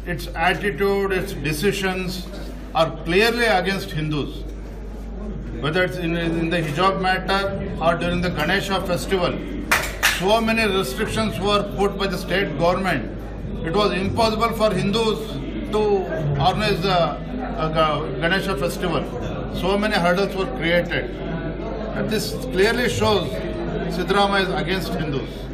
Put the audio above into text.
its attitude, its decisions are clearly against Hindus. Whether it's in the Hijab matter or during the Ganesh festival, so many restrictions were put by the state government. It was impossible for Hindus to organize the Ganesh festival. So many hurdles were created. And this clearly shows Siddaramaiah is against Hindus.